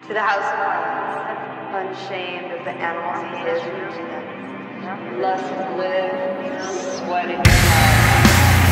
To the house of violence, unshamed of the animals he is to them. Lust live, sweating blood.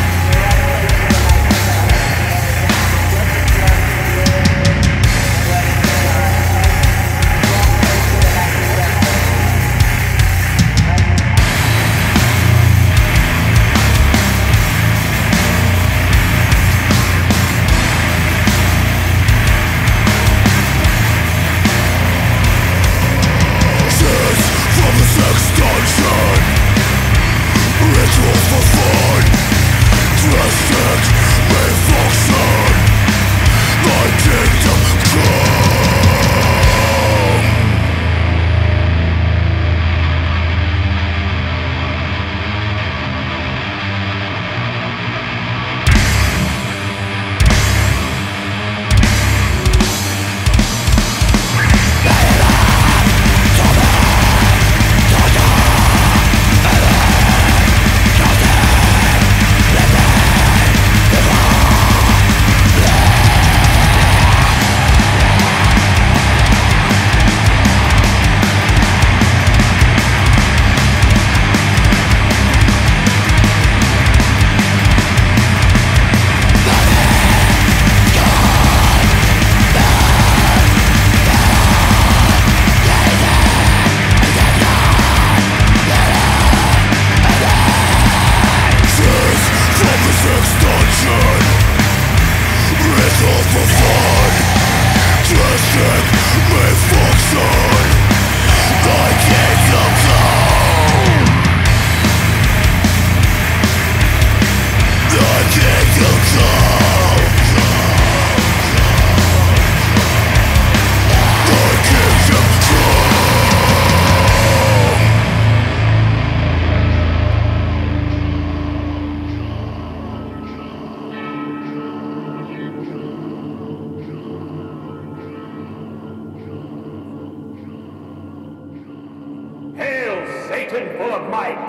Satan full of might.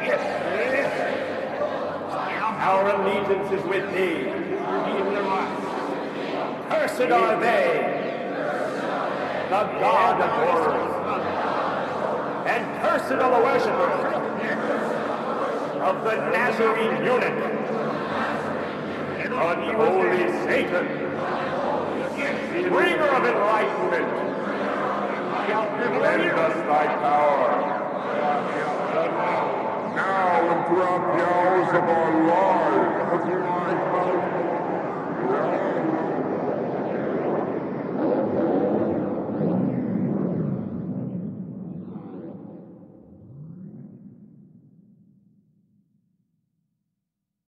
Our allegiance is with thee. Cursed are they, the God of horrors, and cursed are the worshippers of the Nazarene eunuch, unholy Satan, bringer of enlightenment, lend us thy power. Now and throughout the hours of our lives.